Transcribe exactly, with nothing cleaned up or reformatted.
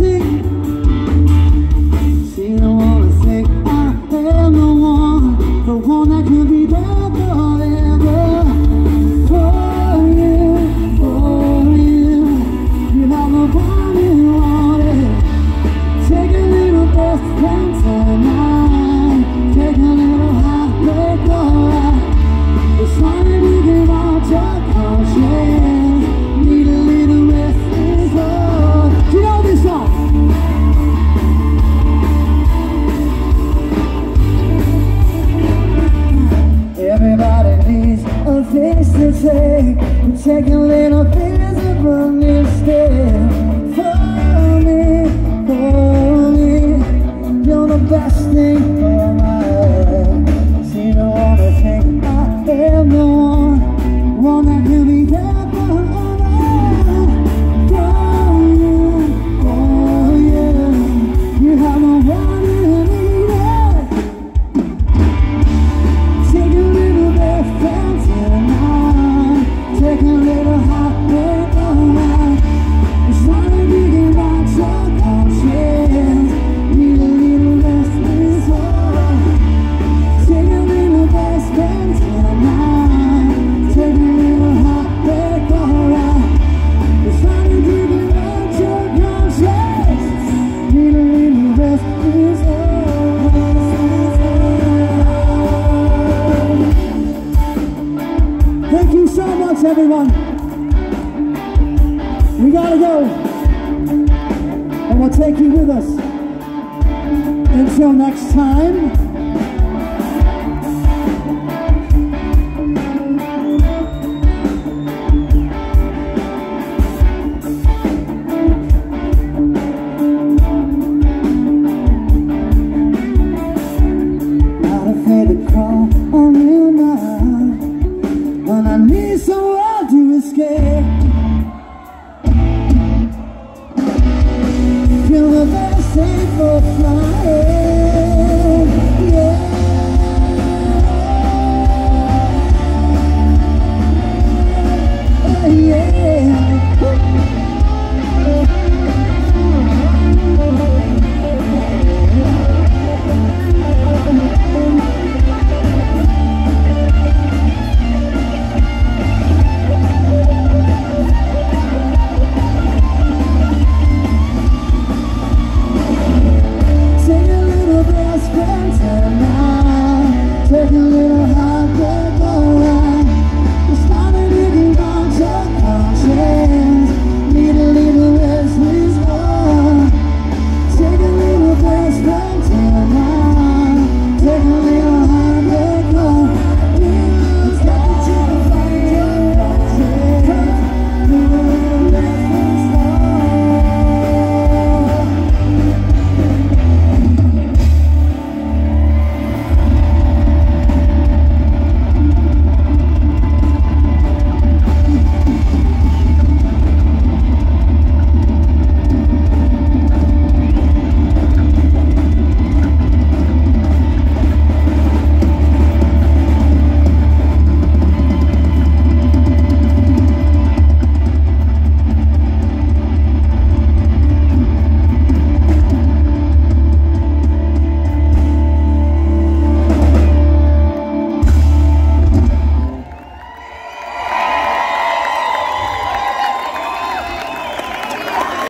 sing. She don't wanna think I am the one, the one that could be there forever. For you, for you, you have nobody wanted. Take a little breath from tonight. Take a little heartbreak, alright. It's time to get out your conscience. Need a little rest, is all. Do you know this song? Everybody needs a face to take. Take a little physical instead. For me, for me, you're the best thing for my life. She don't wanna think I am the one, one that can be there forever. For you, for you, you have no one you need it. Take a little breath from tonight. Take a little heartbreak, alright. It's not a big about your conscience. Need a little rest, is all. Take a little breath from tonight. Take a little heartbreak, alright. It's not a big about your conscience. Need a little rest, is all. Thank you so much, everyone. We gotta go, and we'll take you with us. Until next time. Not afraid to call on you now, when I need someone to escape. Feel the best thing for flying.